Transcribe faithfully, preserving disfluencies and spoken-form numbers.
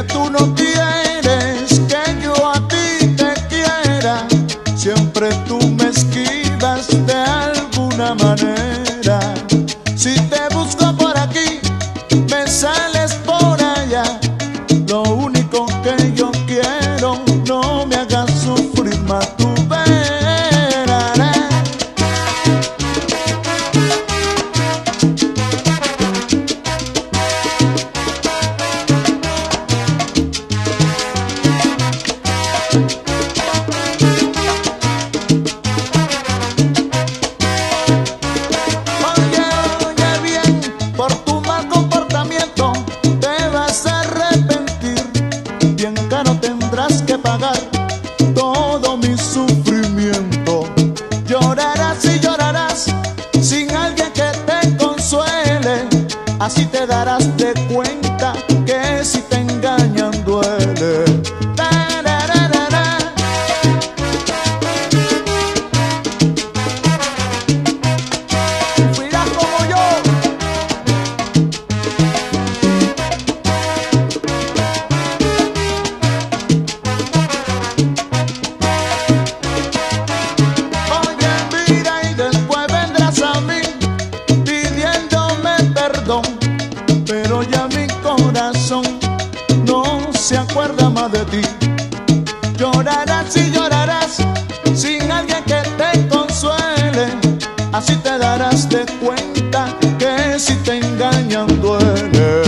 tú no quieres que yo a ti te quiera. Siempre tú me esquivas de alguna manera. Si te busco por aquí, me sales por allá. Lo único que yo quiero, no me hagas sufrir más, tú verás. Oye, oye bien, por tu mal comportamiento te vas a arrepentir. Bien caro tendrás que pagar todo mi sufrimiento. Llorarás y llorarás sin alguien que te consuele. Así te darás de cuenta que si te engañan duele. Tarararara. Sufrirás como yo. Oye, mira, y después vendrás a mí pidiéndome perdón, pero ya mi corazón no se acuerda más de ti. Llorarás y llorarás sin alguien que te consuele. Así te darás de cuenta que si te engañan duele.